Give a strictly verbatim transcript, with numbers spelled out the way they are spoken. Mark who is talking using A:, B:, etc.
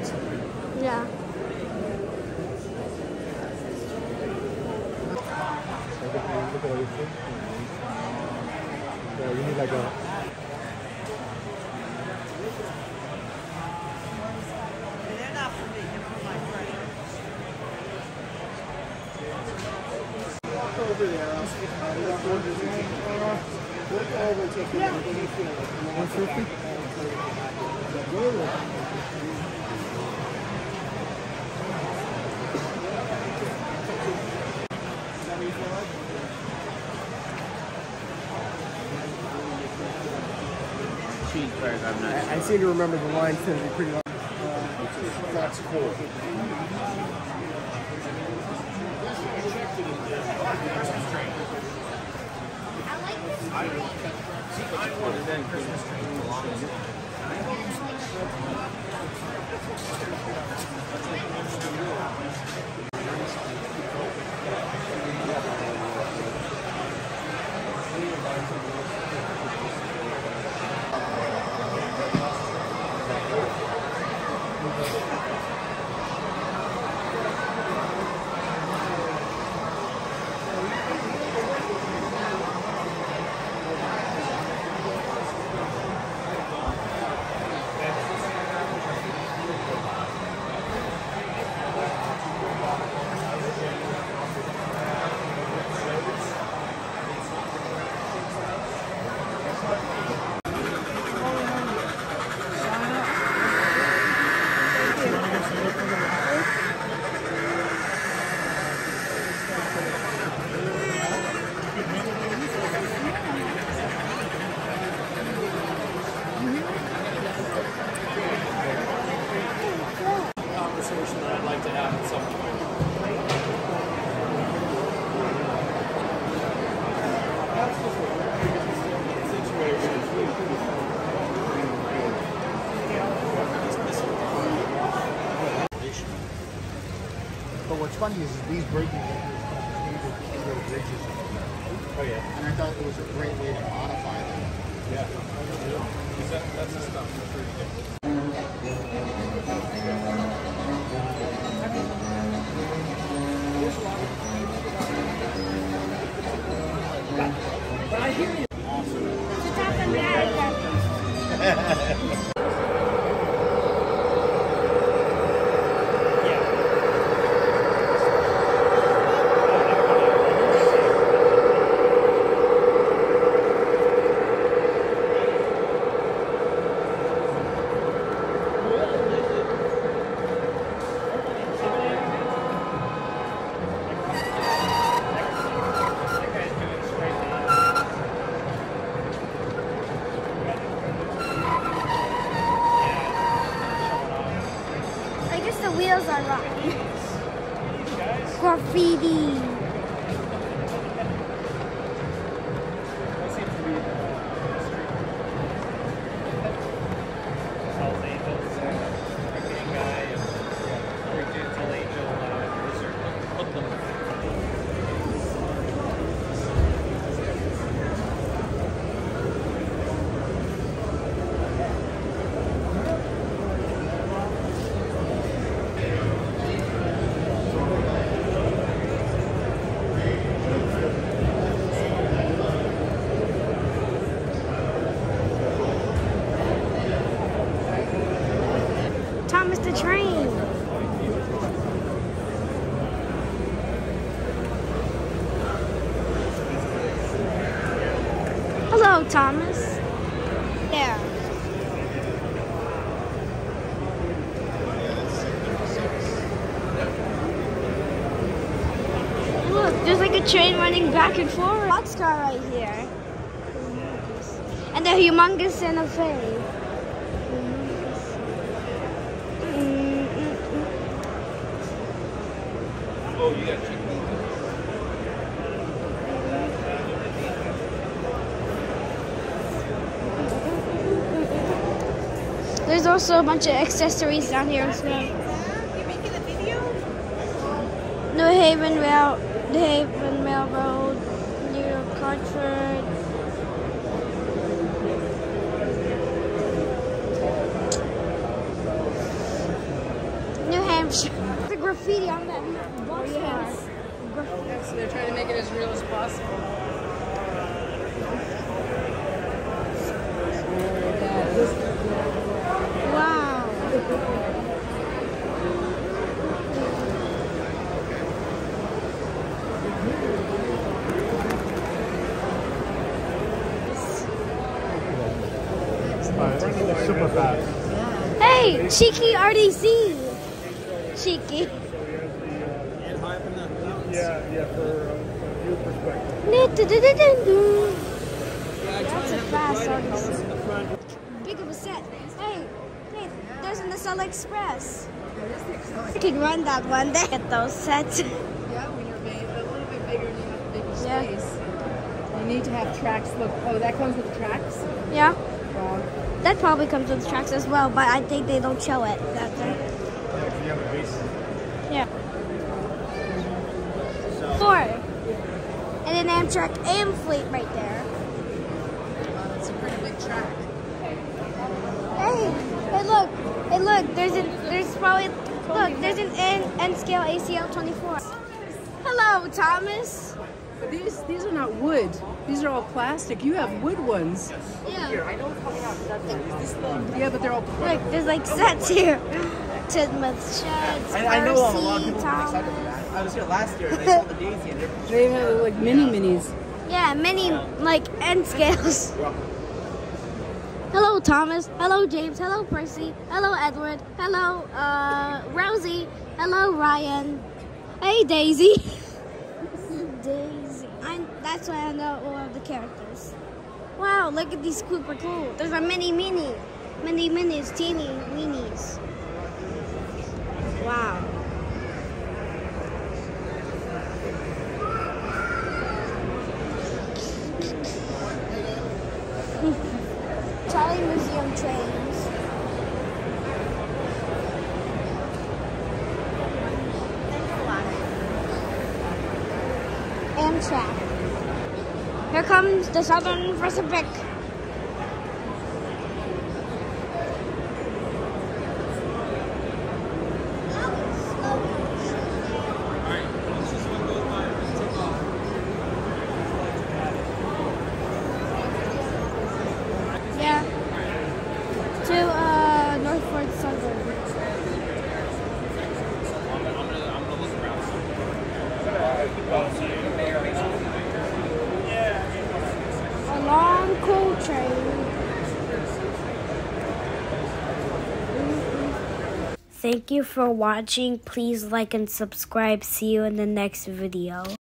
A: Yeah.
B: Yeah, you need like a...
C: They're not for me, they're for my friend. Walk over there, I'll skip by. Walk over to the one fifty?
D: I'm not
B: I, I seem to remember the line's going to be pretty long. Uh, that's cool. But what's funny is, is these braking bridges. Oh yeah. And I thought it was a great way to modify them. Yeah. That, that's the stuff. That's really good. But I hear you. Awesome.
A: The wheels are wrong. Graffiti. Thomas the train. Hello, Thomas. There. Look, there's like a train running back and forth. Boxcar right here. And the humongous Santa Fe.
D: Oh, you got chicken.
A: There's also a bunch of accessories down here as well.
C: You're making a video?
A: New Haven Rail, New Haven Railroad, New York Hartford. Hampshire. The graffiti on that box
E: Oh, yes.
A: car.
E: Yes, they're trying to make it as real as possible.
A: Wow.
B: Super fast.
A: Hey, Cheeky R D C. Cheeky.
B: Yeah, yeah, for uh, view perspective.
A: That's a fast R D C. Big of a set. Hey, hey, there's an Assault Express. You can run that one day at those sets.
E: Yeah, when you're big, a little bit bigger and you have a bigger
A: Yeah.
E: space. You need to have tracks. Look, oh, that comes with tracks?
A: Yeah,
E: Wow.
A: that probably comes with tracks as well, but I think they don't show it. That's it.
B: Yeah, you have a base.
A: Yeah. Four. And an Amtrak AM fleet right there.
E: It's a pretty big track.
A: Hey, hey look, hey look, there's an, there's probably, look, there's an N, N scale A C L twenty-four. Hello, Thomas.
E: But these these are not wood. These are all plastic. You have wood ones.
A: Yeah.
E: Yeah, but they're all
A: Look, there's like sets here. Tidmouth Sheds,
F: I, I know a lot of
A: Percy,
F: people are excited for
A: Thomas.
F: that. I was here last year and I saw the Daisy and they're
E: they have like mini minis.
A: Yeah, many like N scales. Hello, Thomas. Hello, James. Hello, Percy. Hello, Edward. Hello, uh, Rosie. Hello, Ryan. Hey, Daisy. Daisy. I, that's why I know all of the characters. Wow, look at these super cool. There's a mini mini. Mini minis, teeny weenies. Wow. Charlie Museum trains. Amtrak. Here comes the Southern Pacific. Yeah. To uh, Northford Southern. A long, cool train. Thank you for watching. Please like and subscribe. See you in the next video.